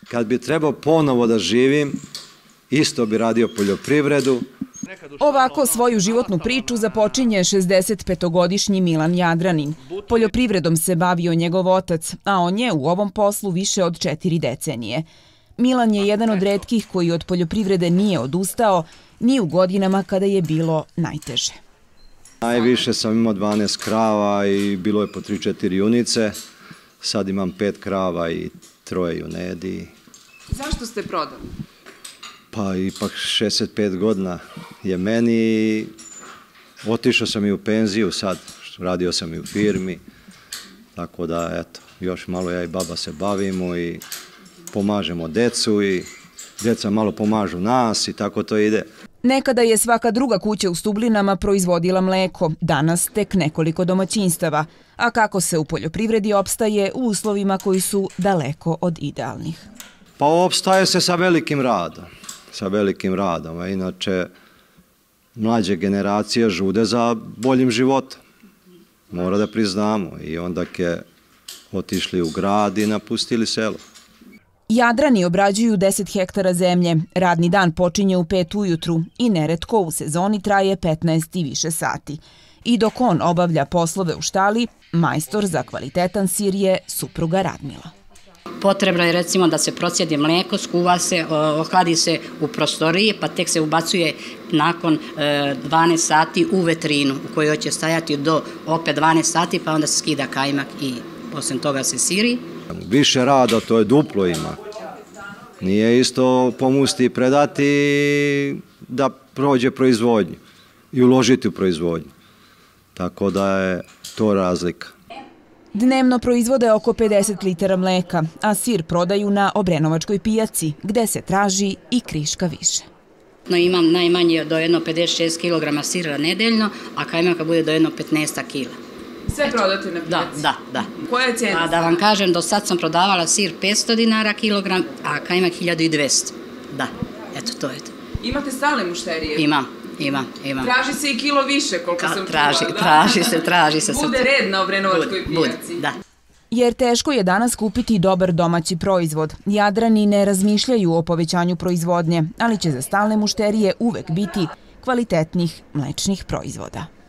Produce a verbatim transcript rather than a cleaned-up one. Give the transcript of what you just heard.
kad bi trebao ponovo da živim, isto bi radio poljoprivredu. Ovako svoju životnu priču započinje šezdesetpetogodišnji Milan Jadranin. Poljoprivredom se bavio njegov otac, a on je u ovom poslu više od četiri decenije. Milan je jedan od retkih koji od poljoprivrede nije odustao ni u godinama kada je bilo najteže. Najviše sam imao dvanaest krava i bilo je po tri četiri junice. Sad imam pet krava i troje junedi. Zašto ste prodali? Pa ipak šezdeset pet godina je meni. Otišao sam i u penziju sad, radio sam i u firmi. Tako da, eto, još malo ja i baba se bavimo i pomažemo decu i djeca malo pomažu nas i tako to ide. Nekada je svaka druga kuća u Stublinama proizvodila mleko, danas tek nekoliko domaćinstava. A kako se u poljoprivredi opstaje u uslovima koji su daleko od idealnih? Pa opstaje se sa velikim radom, sa velikim radom, a inače mlađe generacije žude za boljim životom. Mora da priznamo i onda ke otišli u grad i napustili selo. Jadrani obrađuju deset hektara zemlje, radni dan počinje u pet ujutru i neretko u sezoni traje petnaest i više sati. I dok on obavlja poslove u štali, majstor za kvalitetan sir je supruga Radmila. Potrebno je recimo da se procjedi mlijeko, skuva se, ohladi se u prostoriji, pa tek se ubacuje nakon dvanaest sati u vetrinu u kojoj će stajati do opet dvanaest sati, pa onda se skida kajmak i poslije toga se siri. Više rada, to je duplo ima. Nije isto pomusti i predati da prođe proizvodnju i uložiti u proizvodnju. Tako da je to razlika. Dnevno proizvode oko pedeset litara mleka, a sir prodaju na Obrenovačkoj pijaci, gde se traži i kriška više. Imam najmanje do jedno pedeset šest kilograma sira nedeljno, a kajmaka bude do jedno petnaest kila. Sve prodate na pijaci? Da, da, da. Koja je cijena? Da vam kažem, do sad sam prodavala sir petsto dinara kilogram, a kajmak hiljadu dvesta. Da, eto, to je to. Imate stalne mušterije? Imam, imam, imam. Traži se i kilo više, koliko sam čula. Traži, traži se, traži se. Bude red na Obrenovačkoj pijaci. Da. Jer teško je danas kupiti dobar domaći proizvod. Jadrani ne razmišljaju o povećanju proizvodnje, ali će za stalne mušterije uvek biti kvalitetnih mlečnih proizvoda.